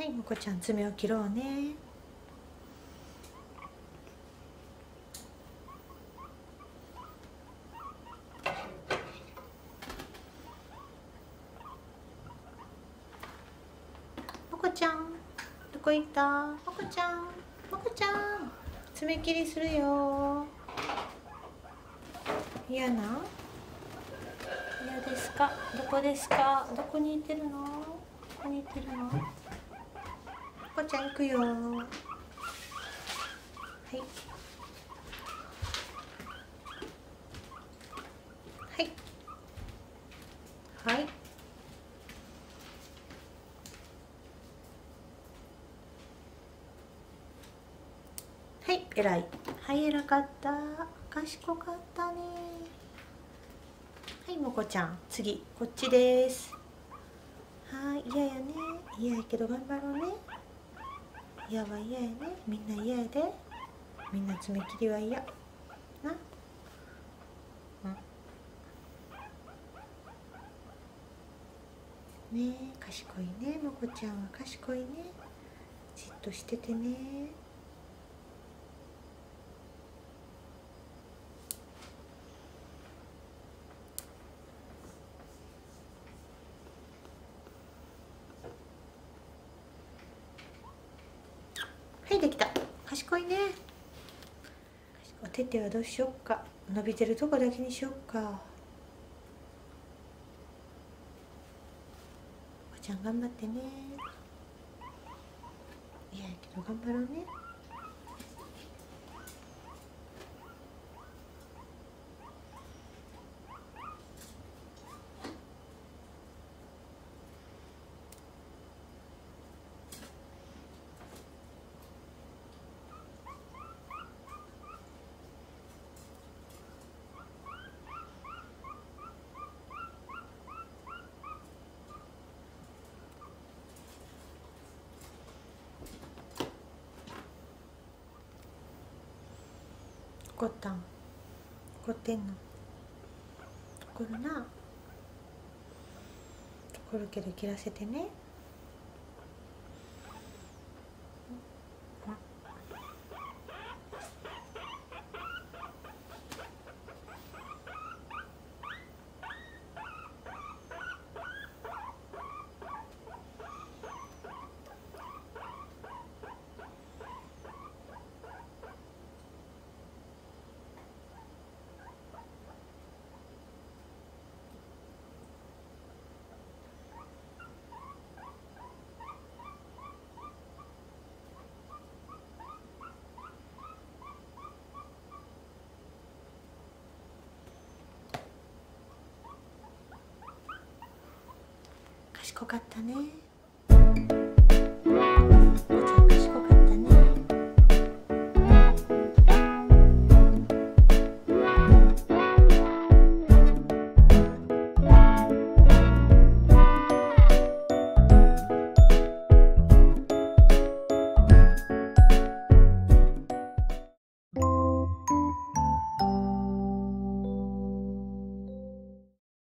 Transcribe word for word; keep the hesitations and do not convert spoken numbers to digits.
い、もこちゃん爪を切ろうね。もこちゃん、どこ行った？もこちゃん、もこちゃん、爪切りするよ。嫌な？嫌ですか？どこですか？どこに行ってるの？どこに行ってるの？もこちゃん行くよ。はい。はい。はい。はい、偉い。はい、偉かった。賢かったね。はい、もこちゃん、次、こっちです。はい、嫌やね。嫌やけど頑張ろうね。嫌は嫌やね。みんな嫌やで。みんな爪切りは嫌。な。うん。ねえ、賢いね。もこちゃんは賢いね。じっとしててね。はい、できた。賢いね。お手手はどうしよっか。伸びてるとこだけにしよっか。おばちゃん頑張ってね。いやけど頑張ろうね。怒ったん？怒ってんの？怒るな。怒るけど切らせてね。賢かったね。